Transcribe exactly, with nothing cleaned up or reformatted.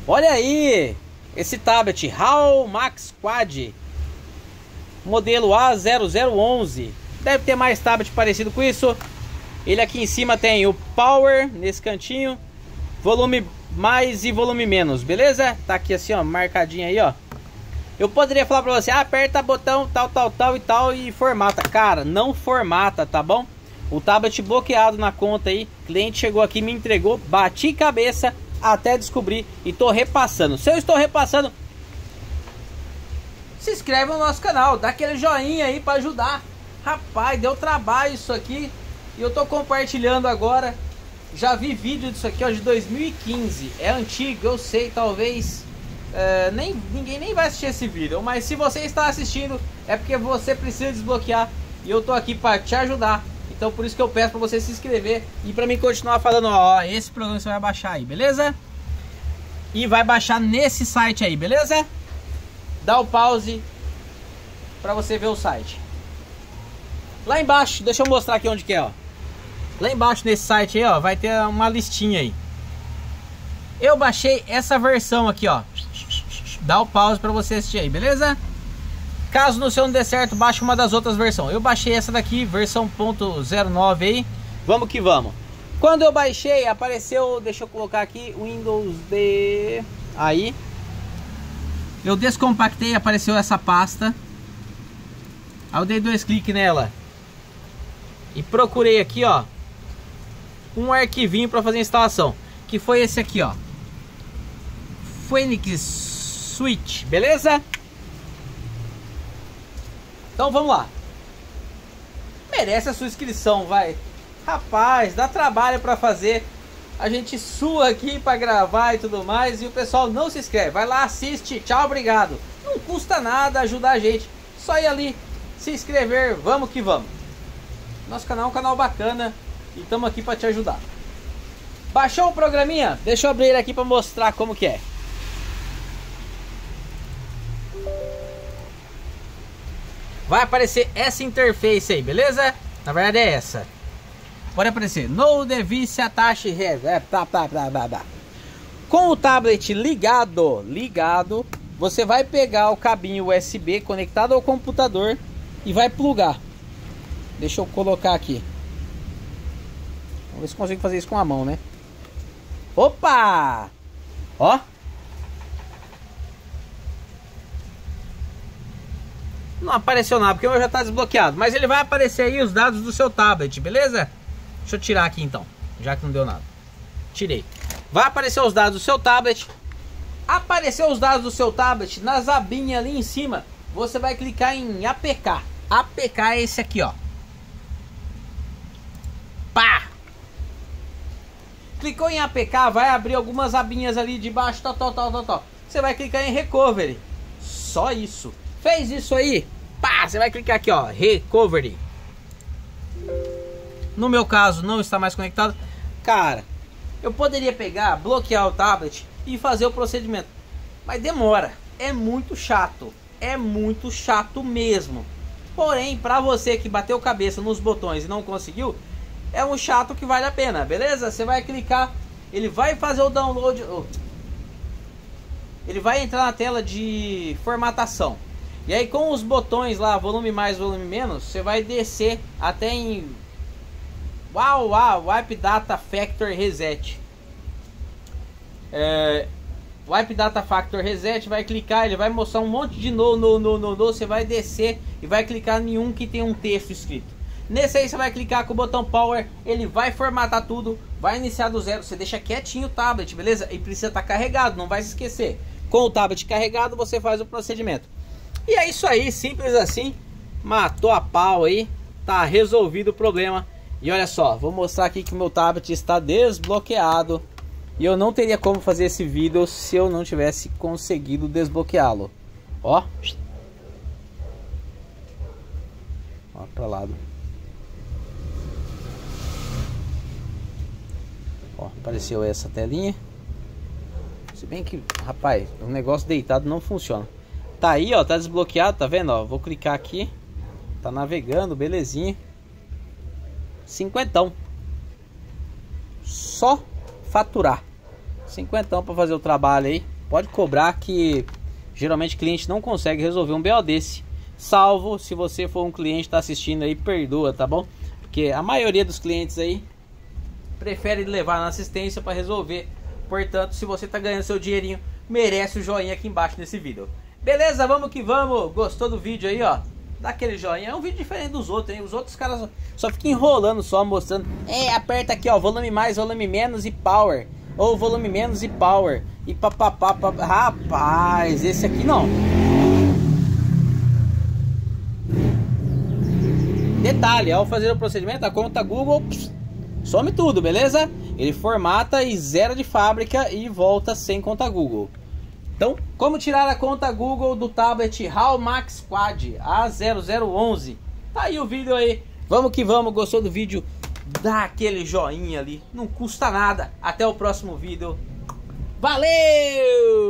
Olha aí, esse tablet HAL Max Quad, modelo A zero zero onze. Deve ter mais tablet parecido com isso. Ele aqui em cima tem o Power, nesse cantinho, volume mais e volume menos, beleza? Tá aqui assim, ó, marcadinho aí, ó. Eu poderia falar pra você, ah, aperta botão tal, tal, tal e tal e formata. Cara, não formata, tá bom? O tablet bloqueado na conta aí, cliente chegou aqui, me entregou, bati cabeça até descobrir e tô repassando. Se eu estou repassando, se inscreve no nosso canal, dá aquele joinha aí pra ajudar. Rapaz, deu trabalho isso aqui e eu tô compartilhando agora. Já vi vídeo disso aqui, ó, de dois mil e quinze. É antigo, eu sei, talvez é, nem, ninguém nem vai assistir esse vídeo. Mas se você está assistindo, é porque você precisa desbloquear. E eu tô aqui para te ajudar. Então por isso que eu peço para você se inscrever. E para mim continuar falando, ó, esse programa você vai baixar aí, beleza? E vai baixar nesse site aí, beleza? Dá o pause para você ver o site. Lá embaixo, deixa eu mostrar aqui onde que é, ó. Lá embaixo nesse site aí, ó, vai ter uma listinha aí. Eu baixei essa versão aqui, ó. Dá o pause pra você assistir aí, beleza? Caso no seu não dê certo, baixe uma das outras versões. Eu baixei essa daqui, versão ponto zero nove aí. Vamos que vamos. Quando eu baixei, apareceu, deixa eu colocar aqui, Windows D... Aí. Eu descompactei, apareceu essa pasta. Aí eu dei dois cliques nela. E procurei aqui, ó, um arquivinho para fazer a instalação, que foi esse aqui, ó, Phoenix Switch, beleza? Então vamos lá. Merece a sua inscrição, vai. Rapaz, dá trabalho para fazer. A gente sua aqui para gravar e tudo mais, e o pessoal não se inscreve. Vai lá, assiste, tchau, obrigado. Não custa nada ajudar a gente. Só ir ali, se inscrever, vamos que vamos. Nosso canal é um canal bacana e estamos aqui para te ajudar. Baixou o programinha? Deixa eu abrir ele aqui para mostrar como que é. Vai aparecer essa interface aí, beleza? Na verdade é essa. Pode aparecer No device attach have. É, tá, tá, tá, tá, tá. Com o tablet ligado, ligado, você vai pegar o cabinho U S B conectado ao computador e vai plugar. Deixa eu colocar aqui. Vamos ver se consigo fazer isso com a mão, né? Opa! Ó. Não apareceu nada, porque o meu já está desbloqueado. Mas ele vai aparecer aí os dados do seu tablet, beleza? Deixa eu tirar aqui então, já que não deu nada. Tirei. Vai aparecer os dados do seu tablet. Apareceu os dados do seu tablet, nas abinhas ali em cima, você vai clicar em A P K. A P K é esse aqui, ó. Pá! Clicou em A P K, vai abrir algumas abinhas ali de baixo, tal, tal, tal, tal, tal. Você vai clicar em Recovery. Só isso. Fez isso aí? Pá! Você vai clicar aqui, ó, Recovery. No meu caso, não está mais conectado. Cara, eu poderia pegar, bloquear o tablet e fazer o procedimento. Mas demora. É muito chato. É muito chato mesmo. Porém, para você que bateu cabeça nos botões e não conseguiu, é um chato que vale a pena, beleza? Você vai clicar, ele vai fazer o download, ele vai entrar na tela de formatação. E aí com os botões lá, volume mais, volume menos, você vai descer até em Uau, uau, Wipe Data Factor Reset. É, Wipe Data Factor Reset, vai clicar, ele vai mostrar um monte de no, no, no, no, no, você vai descer e vai clicar em um que tem um texto escrito. Nesse aí você vai clicar com o botão Power, ele vai formatar tudo, vai iniciar do zero, você deixa quietinho o tablet, beleza? E precisa estar carregado, não vai se esquecer. Com o tablet carregado você faz o procedimento. E é isso aí, simples assim, matou a pau aí, tá resolvido o problema. E olha só, vou mostrar aqui que o meu tablet está desbloqueado. E eu não teria como fazer esse vídeo se eu não tivesse conseguido desbloqueá-lo. Ó. Ó pra lado. Ó, apareceu essa telinha. Se bem que, rapaz, o negócio deitado não funciona. Tá aí, ó, tá desbloqueado, tá vendo? Ó, vou clicar aqui. Tá navegando, belezinha. Cinquentão. Só faturar. Cinquentão pra fazer o trabalho aí. pode cobrar que geralmente cliente não consegue resolver um B O desse. Salvo se você for um cliente que tá assistindo aí, perdoa, tá bom? Porque a maioria dos clientes aí prefere levar na assistência para resolver. Portanto, se você tá ganhando seu dinheirinho, merece o joinha aqui embaixo nesse vídeo. Beleza, vamos que vamos. Gostou do vídeo aí, ó? Dá aquele joinha. É um vídeo diferente dos outros, hein? Os outros caras só, só ficam enrolando, só mostrando. É, aperta aqui, ó, volume mais, volume menos e power. Ou volume menos e power. E papapá, papá. Rapaz, esse aqui não. Detalhe, ao fazer o procedimento, a conta Google pss, some tudo, beleza? Ele formata e zera de fábrica e volta sem conta Google. Então, como tirar a conta Google do tablet HAL Max Quad A zero zero onze? Tá aí o vídeo aí. Vamos que vamos, gostou do vídeo? Dá aquele joinha ali, não custa nada. Até o próximo vídeo. Valeu!